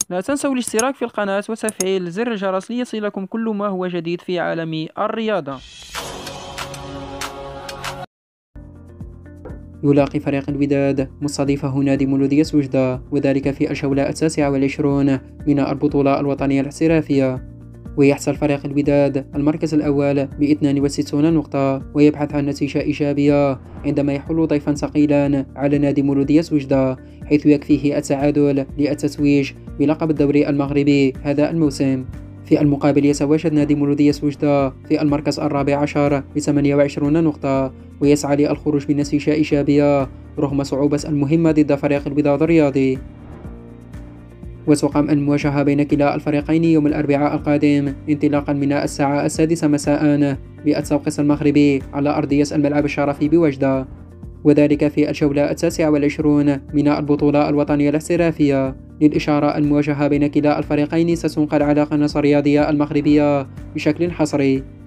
لا تنسوا الاشتراك في القناة وتفعيل زر الجرس ليصلكم كل ما هو جديد في عالم الرياضة. يلاقي فريق الوداد مستضيفه نادي مولودية وجدة، وذلك في الجولة 29 من البطولة الوطنية الاحترافية. ويحصل فريق الوداد المركز الأول ب 62 نقطة، ويبحث عن نتيجة إيجابية عندما يحل ضيفا ثقيلا على نادي مولودية وجدة، حيث يكفيه التعادل للتتويج بلقب الدوري المغربي هذا الموسم. في المقابل يتواجد نادي مولودية وجدة في المركز الرابع عشر ب 28 نقطة، ويسعى للخروج بنتيجة إيجابية رغم صعوبة المهمة ضد فريق الوداد الرياضي. وتقام المواجهة بين كلا الفريقين يوم الأربعاء القادم انطلاقا من الساعة 6 مساء بالتوقيت المغربي على أرضية الملعب الشرفي بوجدة، وذلك في الجولة 29 من البطولة الوطنية الاحترافية. للإشارة، المواجهة بين كلا الفريقين ستنقل على قناة الرياضية المغربية بشكل حصري.